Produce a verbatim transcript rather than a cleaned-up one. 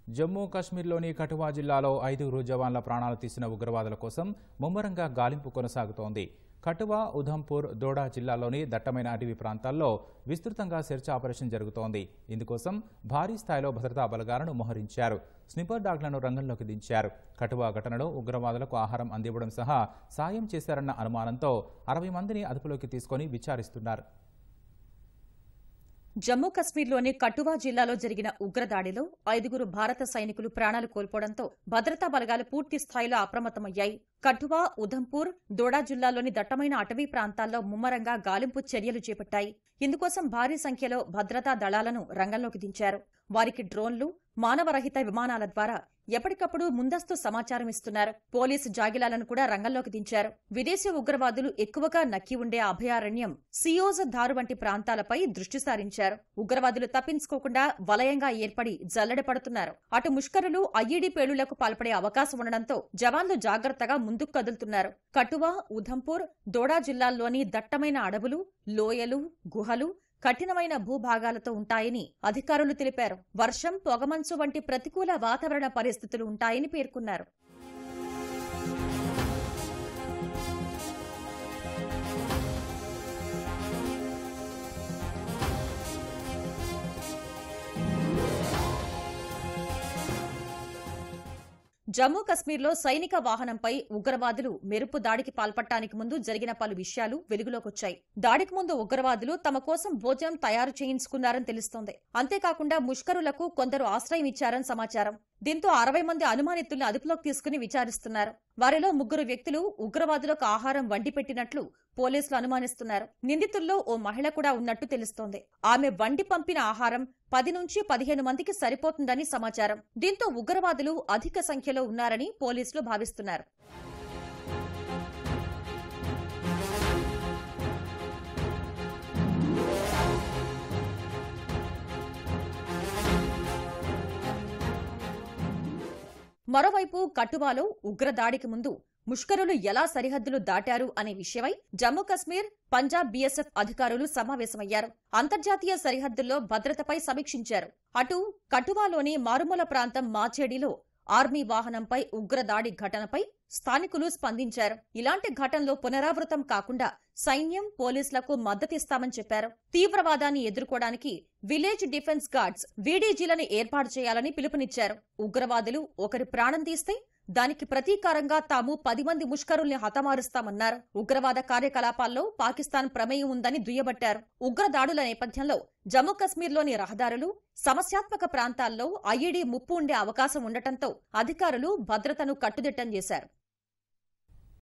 జమ్మూ కాశ్మీర్లోని కఠువా జిల్లాలో ఐదుగురు జవాన్ల ప్రాణాలు తీసిన ఉగ్రవాదుల కోసం ముమ్మరంగా గాలింపు కొనసాగుతోంది. కఠువా, ఉధంపూర్, దోడా జిల్లాలోని దట్టమైన అటవీ ప్రాంతాల్లో విస్తృతంగా సెర్చ్ ఆపరేషన్ జరుగుతోంది. ఇందుకోసం భారీ స్థాయిలో భద్రతా బలగాలను మోహరించారు. స్నిపర్ డాగ్లను రంగంలోకి దించారు. కఠువా ఘటనలో ఉగ్రవాదులకు ఆహారం అందివ్వడం సహా సాయం చేశారన్న అనుమానంతో అరవై మందిని అదుపులోకి తీసుకుని విచారిస్తున్నారు. జమ్మూ కశ్మీర్లోని కఠువా జిల్లాలో జరిగిన ఉగ్రదాడిలో ఐదుగురు భారత సైనికులు ప్రాణాలు కోల్పోవడంతో భద్రతా బలగాలు పూర్తి స్థాయిలో అప్రమత్తమయ్యాయి. కఠువా, ఉధంపూర్, దోడా జిల్లాలోని దట్టమైన అటవీ ప్రాంతాల్లో ముమ్మరంగా గాలింపు చర్యలు చేపట్టాయి. ఇందుకోసం భారీ సంఖ్యలో భద్రతా దళాలను రంగంలోకి దించారు. వారికి డ్రోన్లు, మానవరహిత విమానాల ద్వారా ఎప్పటికప్పుడు ముందస్తు సమాచారం ఇస్తున్నారు. పోలీసు జాగిలాలను కూడా రంగంలోకి దించారు. విదేశీ ఉగ్రవాదులు ఎక్కువగా నక్కి ఉండే అభయారణ్యం సియోజ్ ధారు వంటి ప్రాంతాలపై దృష్టి సారించారు. ఉగ్రవాదులు తప్పించుకోకుండా వలయంగా ఏర్పడి జల్లెడ పడుతున్నారు. అటు ముష్కరులు ఐఈడీ పేలుళ్లకు పాల్పడే అవకాశం ఉండడంతో జవాన్లు జాగ్రత్తగా ముందుకు కదులుతున్నారు. కఠువా, ఉధంపూర్, దోడా జిల్లాల్లోని దట్టమైన అడవులు, లోయలు, గుహలు కఠినమైన భూభాగాలతో ఉంటాయని అధికారులు తెలిపారు. వర్షం, పొగమంచు వంటి ప్రతికూల వాతావరణ పరిస్థితులు ఉంటాయని పేర్కొన్నారు. జమ్మూ కశ్మీర్లో సైనిక వాహనంపై ఉగ్రవాదులు మెరుపు దాడికి పాల్పడటానికి ముందు జరిగిన పలు విషయాలు వెలుగులోకొచ్చాయి. దాడికి ముందు ఉగ్రవాదులు తమ కోసం భోజనం తయారు చేయించుకున్నారని తెలుస్తోంది. అంతేకాకుండా ముష్కరులకు కొందరు ఆశ్రయం ఇచ్చారని సమాచారం. దీంతో అరవై మంది అనుమానితుల్ని అదుపులోకి తీసుకుని విచారిస్తున్నారు. వారిలో ముగ్గురు వ్యక్తులు ఉగ్రవాదులకు ఆహారం వండి పెట్టినట్లు పోలీసులు అనుమానిస్తున్నారు. నిందితుల్లో ఓ మహిళ కూడా ఉన్నట్టు తెలుస్తోంది. ఆమె వండి పంపిన ఆహారం పది నుంచి పదిహేను మందికి సరిపోతుందని సమాచారం. దీంతో ఉగ్రవాదులు అధిక సంఖ్యలో ఉన్నారని పోలీసులు భావిస్తున్నారు. మరోవైపు కఠువాలో ఉగ్రదాడికి ముందు ముష్కరులు ఎలా సరిహద్దులు దాటారు అనే విషయమై జమ్మూ కశ్మీర్, పంజాబ్ బీఎస్ఎఫ్ అధికారులు సమావేశమయ్యారు. అంతర్జాతీయ సరిహద్దుల్లో భద్రతపై సమీక్షించారు. అటు కఠువాలోని మారుమూల ప్రాంతం మాచేడిలో ఆర్మీ వాహనంపై ఉగ్రదాడి ఘటనపై స్థానికులు స్పందించారు. ఇలాంటి ఘటనలో పునరావృతం కాకుండా సైన్యం, పోలీసులకు మద్దతిస్తామని చెప్పారు. తీవ్రవాదాన్ని ఎదుర్కోవడానికి విలేజ్ డిఫెన్స్ గార్డ్స్ వీడీజీలను ఏర్పాటు చేయాలని పిలుపునిచ్చారు. ఉగ్రవాదులు ఒకరి ప్రాణం తీస్తే దానికి ప్రతీకారంగా తాము పది మంది ముష్కరుల్ని హతమారుస్తామన్నారు. ఉగ్రవాద కార్యకలాపాల్లో పాకిస్తాన్ ప్రమేయం ఉందని దుయ్యబట్టారు. ఉగ్రదాడుల నేపథ్యంలో జమ్మూ కశ్మీర్లోని రహదారులు, సమస్యాత్మక ప్రాంతాల్లో ఐఈడీ ముప్పు ఉండే అవకాశం ఉండటంతో అధికారులు భద్రతను కట్టుదిట్టం చేశారు.